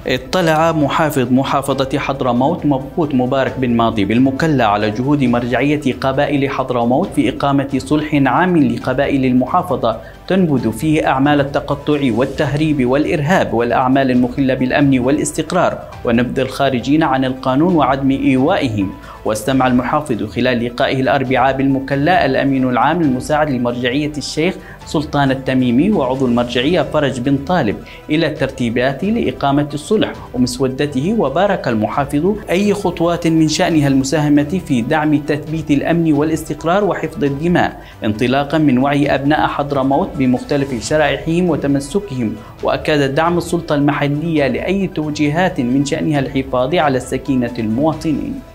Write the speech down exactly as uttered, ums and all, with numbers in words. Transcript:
اطلع محافظ محافظة حضرموت مبعوث مبارك بن ماضي بالمكلا على جهود مرجعية قبائل حضرموت في إقامة صلح عام لقبائل المحافظة تنبذ فيه أعمال التقطع والتهريب والإرهاب والأعمال المخلة بالأمن والاستقرار ونبذ الخارجين عن القانون وعدم إيوائهم. واستمع المحافظ خلال لقائه الأربعاء بالمكلا الأمين العام المساعد لمرجعية الشيخ سلطان التميمي وعضو المرجعية فرج بن طالب إلى الترتيبات لإقامة الصلح ومسودته، وبارك المحافظ أي خطوات من شأنها المساهمة في دعم تثبيت الأمن والاستقرار وحفظ الدماء انطلاقا من وعي أبناء حضرموت بمختلف شرائحهم وتمسكهم، وأكد دعم السلطة المحلية لأي توجيهات من شأنها الحفاظ على سكينة المواطنين.